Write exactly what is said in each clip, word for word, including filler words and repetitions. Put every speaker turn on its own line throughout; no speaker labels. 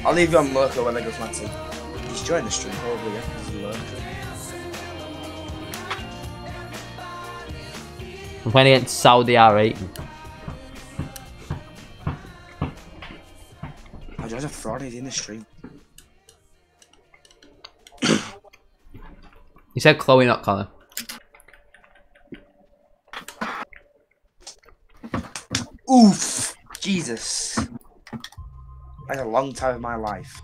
I'll leave you on lurker when I go to my team. He's joined the stream, probably, yeah. He's a lurker.
I'm playing against Saudi R eight.
Oh, Joe's a fraud, he's in the stream.
You said Chloe, not Connor.
Oof! Jesus. That's a long time of my life.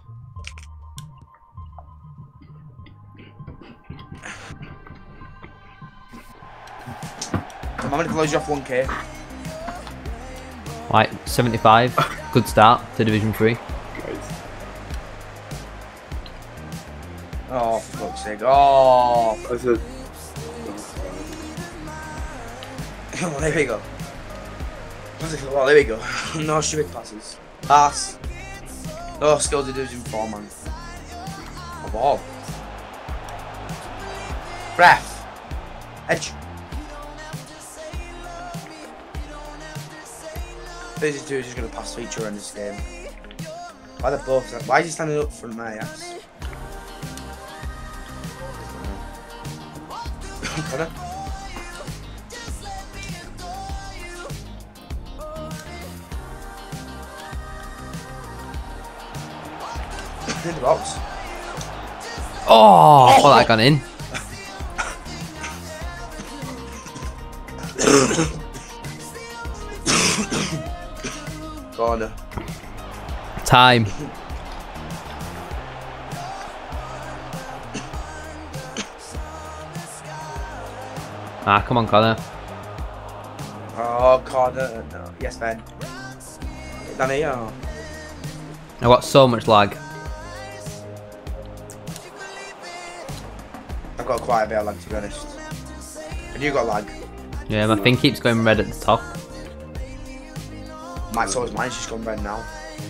I'm gonna close you off one K.
Like seventy-five. Good start to Division three.
Oh, for fuck's sake. Oh!
That's a...
Oh, there we go. Oh, there we go. No stupid passes. Pass. No skills to Division four, man. A ball. Ref. Edge. Division two is just going to pass feature in this game. Why the both? Why is he standing up front of my ass? Connor? In the box.
Oh, I thought that gone in.
Corner.
Time. Ah, come on, Connor.
Oh, corner. No. Yes, Ben. Danny, oh.
I've got so much lag.
I've got quite a bit of lag, to be honest. Have you got lag?
Yeah, my thing keeps going red at the top.
Mine, so is mine's just gone red now.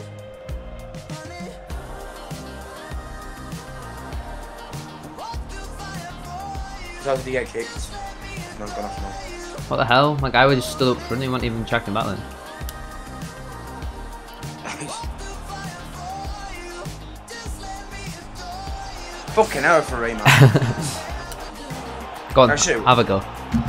How did he get kicked? No, it's gone off now.
What the hell? My guy was just stood up front, he wasn't even checking back then.
Fucking hell for Ray, man.
Go on,
Can I shoot?
have a go.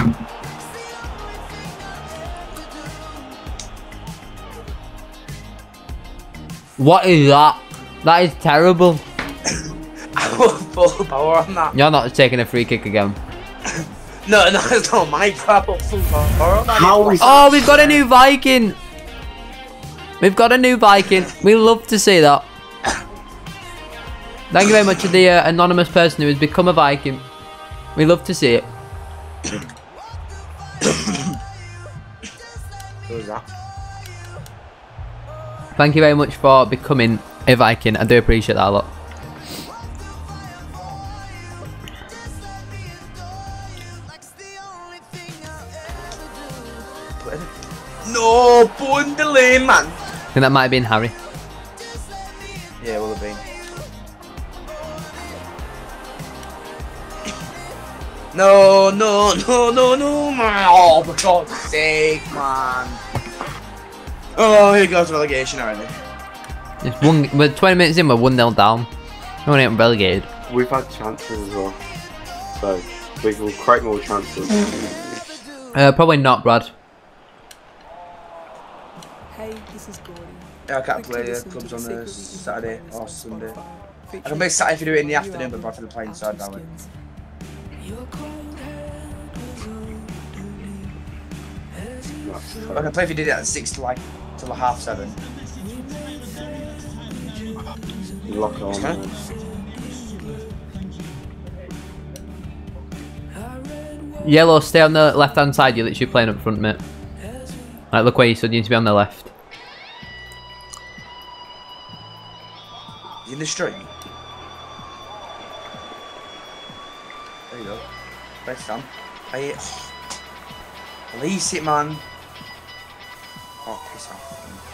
What is that? That is terrible.
I will full power on that.
You're not taking a free kick again.
No, no, it's not my problem. Full power on that.
How is
Oh, we've got a new Viking. We've got a new Viking. We love to see that. Thank you very much to the uh, anonymous person who has become a Viking. We love to see it.
Who was that?
Thank you very much for becoming a Viking. I do appreciate that a lot.
No, bundling, man.
I think that might have been Harry.
Yeah, it will have been. No, no, no, no, no, man. Oh, for God's sake, man. Oh, here goes relegation already.
It's one. We're twenty minutes in. We're one nil down. We want to get relegated.
We've had chances as well, so we will create more chances.
Uh, probably not, Brad.
Hey, this is Gordy.
Yeah, I can't play uh, clubs on a Saturday or Sunday. I can play Saturday if you do it in the afternoon, but after the playing side that way. I can play if you did it at six to like till half seven.
Lock on.
Okay.
Yellow, stay on the left hand side. You're literally playing up front, mate. Like, look where you stood. You need to be on the left.
In the street. There you go. Best done. Play it. Release it, man. Oh, piss off.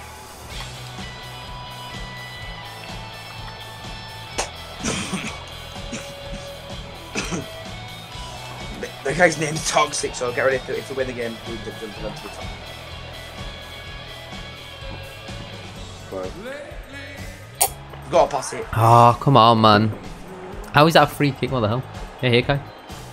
the, the guy's name's Toxic, so get ready to, if we win the game, we can jump to the top.
Right.
Gotta pass it.
Oh, come on, man. How is that a free kick? What the hell? Hey, here, Kai.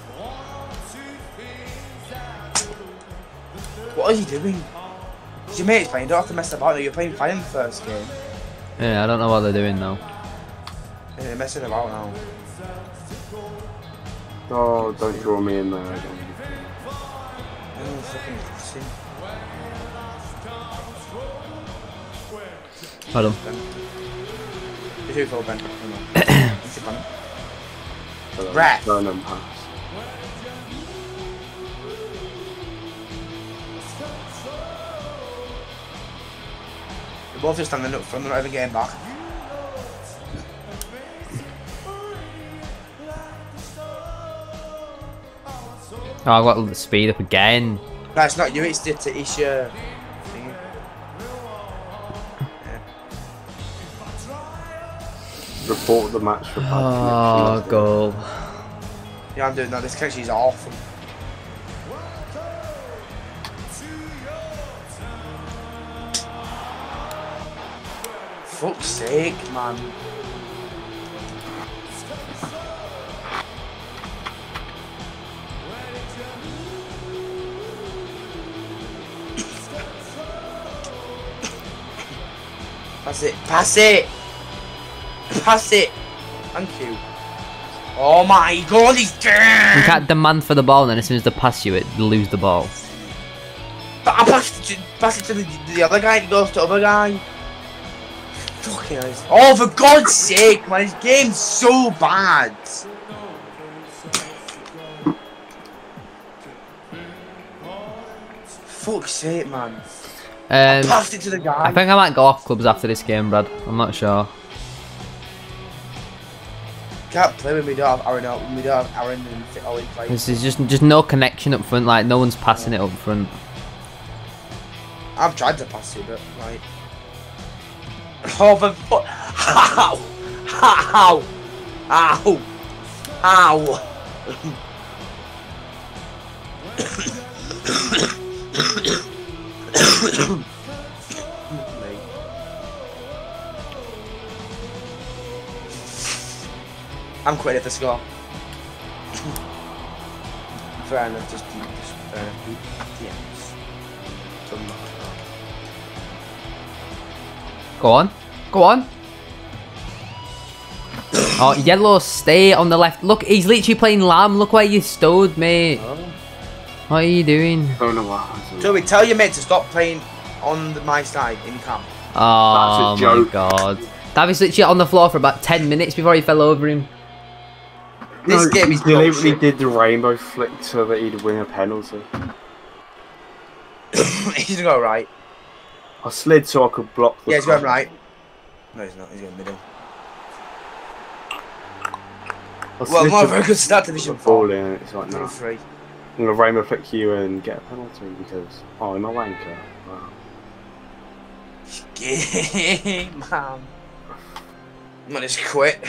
What are you doing? It's your mate's playing, you don't have to mess about. You're playing fine in the first game.
Yeah, I don't know what they're doing now.
Yeah, they're messing about now.
Oh, don't draw me in there again.
Oh, fucking pussy.
Hold on.
You're too full, Ben. It's your man. Ref.
Turn and pass.
They're both just standing up front, they're not even getting back.
Oh, I got the speed up again.
No, it's not you, it's the it's your thing. Yeah.
Report the match for bad
Oh,
connection.
goal.
Yeah, I'm doing that. This connection is awful. Fuck's sake, man. Pass it. Pass it. Pass it. Thank you. Oh my god, he's
You
dead.
can't demand for the ball, and then as soon as they pass you, it lose the ball.
But I passed it to, pass it to the, the other guy, it goes to the other guy. Fucking hell. Oh, for God's sake, man, this game's so bad. Fuck's sake, man. I
Um,
passed it to the guy.
I think I might go off clubs after this game, Brad. I'm not sure.
Can't play when we don't have Aaron out. When we don't have Aaron and Fit Ollie playing.
There's there's just just no connection up front. Like no one's passing it up front.
I've tried to pass it, but like. Oh, for fuck. How? How? How? How? I'm quitting if they score. Fair enough, just, just fair enough. Yes. Doesn't matter.
Go on, go on. Oh, yellow, stay on the left. Look, he's literally playing lamb. Look where you stood, mate.
Oh.
What are you doing?
Don't know what happened.
Toby, tell your mate to stop playing on the, my side in camp.
Oh
That's a
my
joke.
god. David's literally on the floor for about ten minutes before he fell over him.
This
No,
game
he
is
deliberately
bullshit.
did the rainbow flick so that he'd win a penalty.
He's gonna go right.
I slid so I could block the
Yeah, he's going
pass.
right. No, he's not. He's going middle.
I
Well,
slid
not
to
very good start Division
the ball
four.
in and it's like, no.
Three.
I'm gonna rainbow flick you and get a penalty because oh, I'm a wanker. Wow.
Game, man. I'm gonna just quit.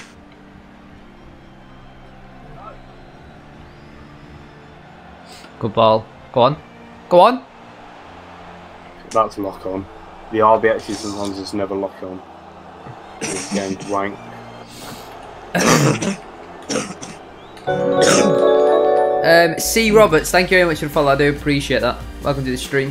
Good ball. Go on. Go on.
That's lock on. The R B X's sometimes just never lock on. This game's wank.
Um, C. Roberts, thank you very much for the follow. I do appreciate that. Welcome to the stream.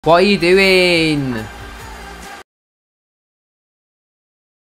What are you doing?